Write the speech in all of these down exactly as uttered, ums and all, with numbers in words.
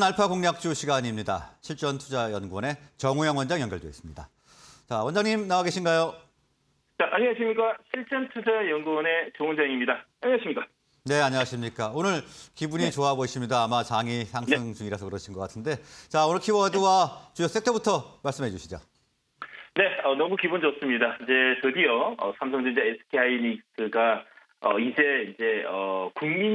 알파 공략주 시간입니다. 실전투자연구원의 정우영 원장 연결되어 있습니다. 자, 원장님 나와 계신가요? 자, 안녕하십니까. 실전투자연구원의 정 원장입니다. 안녕하십니까. 네, 안녕하십니까. 오늘 기분이 네. 좋아 보이십니다. 아마 장이 상승 네. 중이라서 그러신 것 같은데. 자, 오늘 키워드와 주요 섹터부터 말씀해 주시죠. 네, 어, 너무 기분 좋습니다. 이제 드디어 어, 삼성전자, 에스케이하이닉스가 어, 이제 이제 어,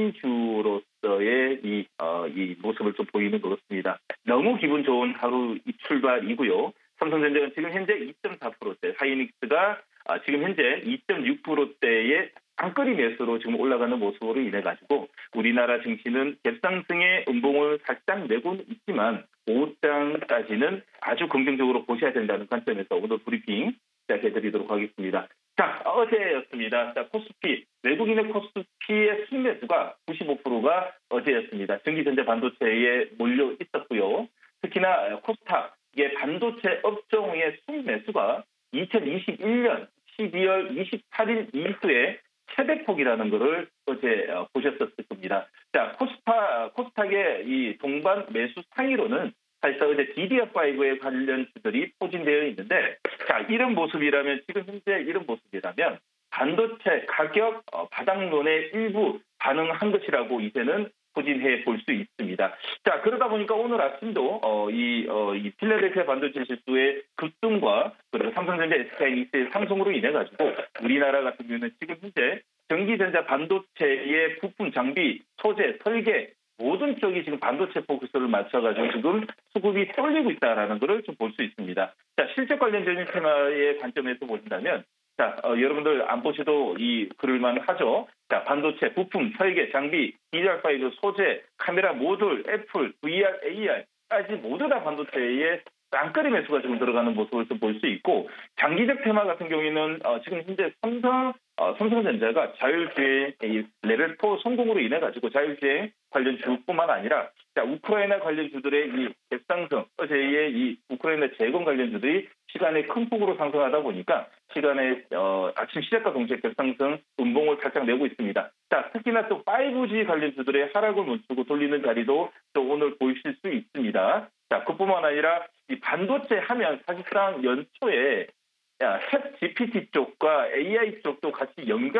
국민주로서의 이, 어, 이 모습을 좀 보이는 것 같습니다. 너무 기분 좋은 하루 출발이고요. 삼성전자는 지금 현재 이 점 사 퍼센트대, 하이닉스가 아, 지금 현재 이 점 육 퍼센트대의 안거리 매수로 지금 올라가는 모습으로 인해 가지고 우리나라 증시는 갭상승의 음봉을 살짝 내고는 있지만 오 장까지는 아주 긍정적으로 보셔야 된다는 관점에서 오늘 브리핑 시작해드리도록 하겠습니다. 자, 어제였습니다. 자, 코스피, 외국인의 코스피의 순매수가 구십오 퍼센트가 어제였습니다. 전기전자 반도체에 몰려 있었고요. 특히나 코스닥의 반도체 업종의 순매수가 이천이십일 년 십이월 이십팔일 이후에 최대폭이라는 것을 어제 보셨었을 겁니다. 자, 코스파, 코스닥의 이 동반 매수 상위로는 사실상 어제 디디알파이브의 관련 주들이 포진되어 있는데, 자, 이런 모습이라면, 지금 현재 이런 모습이라면, 반도체 가격 바닥론의 일부 반응한 것이라고 이제는 포진해 볼 수 있습니다. 자, 그러다 보니까 오늘 아침도, 어, 이, 어, 이 필라델피아 반도체 지수의 급등과 그리고 삼성전자, 에스케이하이닉스의 상승으로 인해가지고 우리나라 같은 경우는 지금 현재 전기전자 반도체의 부품 장비, 소재, 설계, 모든 쪽이 지금 반도체 포커스를 맞춰가지고 지금 수급이 쏠리고 있다는 것을 좀 볼 수 있습니다. 자, 실적 관련적인 테마의 관점에서 보신다면, 자, 어, 여러분들 안 보셔도 이 그럴만 하죠. 자, 반도체, 부품, 설계, 장비, 디디알파이브, 소재, 카메라, 모듈, 애플, 브이알, 에이알까지 모두 다 반도체에 쌍끌이 매수가 지금 들어가는 모습을 좀 볼 수 있고, 장기적 테마 같은 경우에는 어, 지금 현재 삼성, 어, 삼성전자가 자율주행 레벨 사 성공으로 인해 가지고 자율주행 관련 주뿐만 아니라, 자, 우크라이나 관련 주들의 이 갭상승, 어제의 이 우크라이나 재건 관련 주들이 시간에 큰 폭으로 상승하다 보니까 시간에 어, 아침 시작과 동시에 갭상승 음봉을 살짝 내고 있습니다. 자, 특히나 또 파이브지 관련 주들의 하락을 멈추고 돌리는 자리도 또 오늘 보이실 수 있습니다. 자, 그뿐만 아니라 이 반도체 하면 사실상 연초에 야, 챗 지피티 쪽과 에이아이 쪽도 같이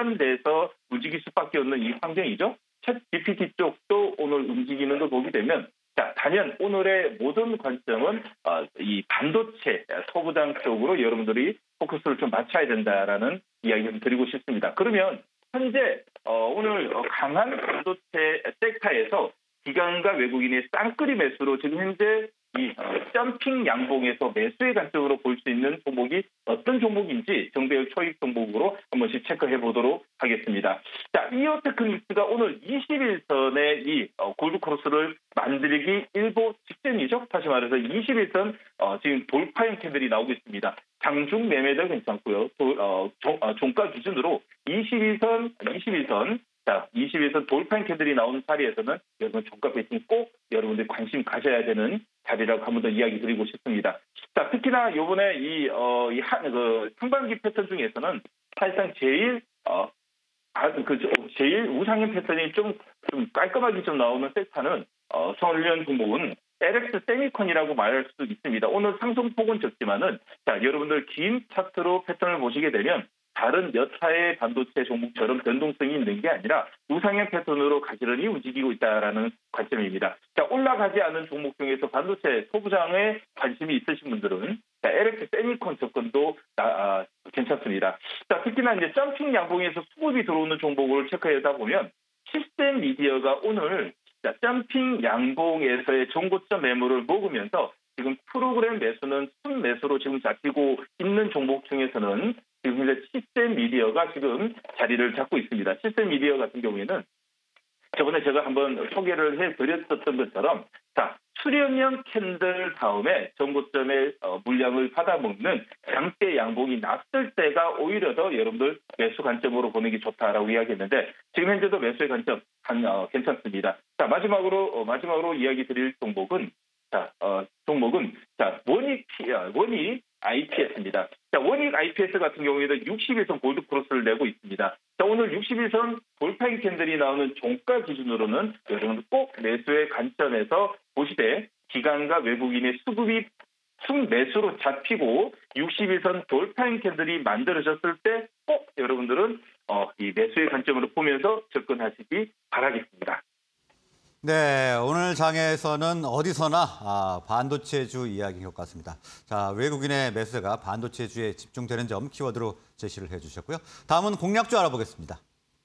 연관돼서 움직일 수밖에 없는 이 환경이죠. 챗 지피티 쪽도 오늘 움직이는 걸 보게 되면, 자, 단연 오늘의 모든 관점은 어, 이 반도체 소부장 쪽으로 여러분들이 포커스를 좀 맞춰야 된다라는 이야기를 드리고 싶습니다. 그러면 현재 어, 오늘 강한 반도체 섹터에서 기관과 외국인의 쌍끌이 매수로 지금 현재 이 점핑 양봉에서 매수의 관점으로 볼 수 있는 종목이 어떤 종목인지 정배열 초입 종목으로 한 번씩 체크해 보도록 하겠습니다. 자, 이오테크닉스가 오늘 이십 일선의 이 골드크로스를 만들기 일보 직전이죠. 다시 말해서 이십 일선 어, 지금 돌파형 캔들이 나오고 있습니다. 장중 매매도 괜찮고요. 도, 어, 종, 어, 종가 기준으로 이십일선, 이십일선 자, 이십 일선 돌파형 캔들이 나오는 자리에서는 여러분 종가 배팅 꼭 여러분들 관심 가져야 되는 자리라고 한 번 더 이야기 드리고 싶습니다. 자, 특히나 요번에 이, 어, 이 한, 그 상반기 패턴 중에서는 사실상 제일, 어, 아, 그, 제일 우상향 패턴이 좀, 좀 깔끔하게 좀 나오는 섹터는, 어, 선련 종목은 엘엑스 세미콘이라고 말할 수 있습니다. 오늘 상승폭은 적지만은, 자, 여러분들 긴 차트로 패턴을 보시게 되면, 다른 여타의 반도체 종목처럼 변동성이 있는 게 아니라 우상향 패턴으로 가지런히 움직이고 있다는 관점입니다. 자, 올라가지 않은 종목 중에서 반도체 소부장에 관심이 있으신 분들은 자, 엘엑스 세미콘 접근도 아, 괜찮습니다. 자, 특히나 이제 점핑 양봉에서 수급이 들어오는 종목을 체크하다 보면 시스템 미디어가 오늘 자, 점핑 양봉에서의 정고점 매물을 먹으면서 지금 프로그램 매수는 순매수로 지금 잡히고 있는 종목 중에서는 지금 현재 시스템 미디어가 지금 자리를 잡고 있습니다. 시스템 미디어 같은 경우에는 저번에 제가 한번 소개를 해드렸었던 것처럼, 자, 수렴형 캔들 다음에 정고점의 어, 물량을 받아먹는 장대 양봉이 났을 때가 오히려 더 여러분들 매수 관점으로 보는 게 좋다라고 이야기했는데, 지금 현재도 매수의 관점 한, 어, 괜찮습니다. 자, 마지막으로 어, 마지막으로 이야기 드릴 종목은 자, 어, 종목은 자 원이 원이 아이피에스입니다. 자, 원익 아이피에스 같은 경우에도 육십일 선 골드 크로스를 내고 있습니다. 자, 오늘 육십일 선 돌파인 캔들이 나오는 종가 기준으로는 여러분들 꼭 매수의 관점에서 보시되 기관과 외국인의 수급이 순매수로 잡히고 육십일 선 돌파인 캔들이 만들어졌을 때 꼭 여러분들은 어, 이 매수의 관점으로 보면서 접근하시기 바라겠습니다. 네, 오늘 장에서는 어디서나 아, 반도체주 이야기인 것 같습니다. 자, 외국인의 매수세가 반도체주에 집중되는 점 키워드로 제시를 해주셨고요. 다음은 공략주 알아보겠습니다.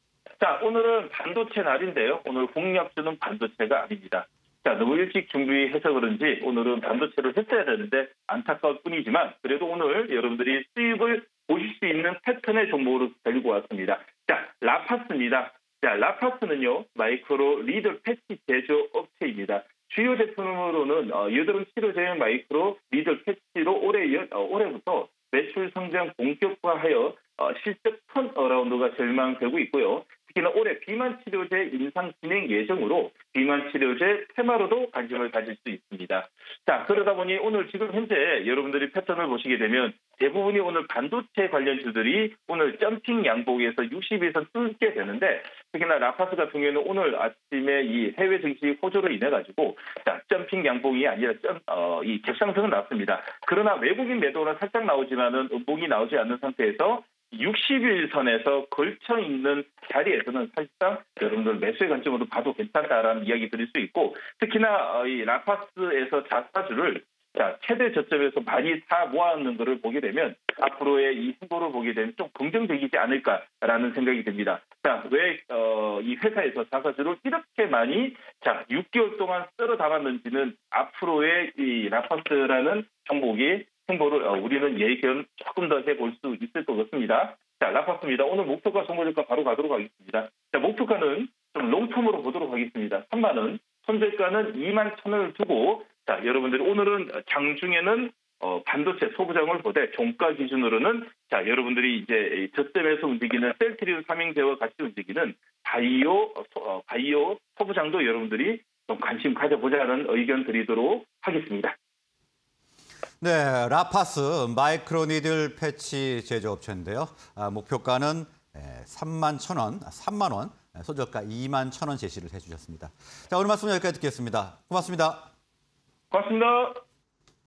자, 오늘은 반도체 날인데요. 오늘 공략주는 반도체가 아닙니다. 자, 너무 일찍 준비해서 그런지 오늘은 반도체를 했어야 되는데 안타까울 뿐이지만 그래도 오늘 여러분들이 수익을 보실 수 있는 패턴의 종목으로 데리고 왔습니다. 자, 라파스입니다. 자, 라파스는요, 마이크로 리들 패치 제조업체입니다. 주요 제품으로는 어, 여드름 치료제용 마이크로 리들 패치로 올해 어, 올해부터 매출 성장 본격화하여 어, 실적 턴어라운드가 전망되고 있고요. 특히나 올해 비만 치료제 임상 진행 예정으로 비만 치료제 테마로도 관심을 가질 수 있습니다. 자, 그러다 보니 오늘 지금 현재 여러분들이 패턴을 보시게 되면 대부분이 오늘 반도체 관련주들이 오늘 점핑 양봉에서 육십일 선 뚫게 되는데 특히나 라파스 같은 경우에는 오늘 아침에 이 해외 증시 호조로 인해 가지고 자, 점핑 양봉이 아니라 점, 어, 이 갭상승은 났습니다. 그러나 외국인 매도는 살짝 나오지만은 음봉이 나오지 않는 상태에서 육십일 선에서 걸쳐 있는 자리에서는 사실상 여러분들 매수의 관점으로 봐도 괜찮다라는 이야기 드릴 수 있고 특히나 이 라파스에서 자사주를 자, 최대 저점에서 많이 사 모았는 것을 보게 되면 앞으로의 이 행보를 보게 되면 좀 긍정적이지 않을까라는 생각이 듭니다. 자, 왜, 어, 이 회사에서 자사주를 이렇게 많이 자, 육 개월 동안 쓸어 담았는지는 앞으로의 이 라파스라는 종목이 행보를 어, 우리는 예견 조금 더 해볼 수 있을 것 같습니다. 자, 라파스입니다. 오늘 목표가 선거주가 바로 가도록 하겠습니다. 자, 목표가는 좀 롱텀으로 보도록 하겠습니다. 삼만 원, 손절가는 이만 천 원을 두고 자, 여러분들이 오늘은 장중에는 어, 반도체 소부장을 보되 종가 기준으로는 자, 여러분들이 이제 저점에서 움직이는 셀트리온 삼형제와 같이 움직이는 바이오 어, 바이오 소부장도 여러분들이 좀 관심 가져보자는 의견 드리도록 하겠습니다. 네, 라파스 마이크로니들 패치 제조업체인데요. 아, 목표가는 삼만 천 원, 삼만 원, 소저가 이만 천 원 제시를 해주셨습니다. 자, 오늘 말씀 여기까지 듣겠습니다. 고맙습니다. 고맙습니다.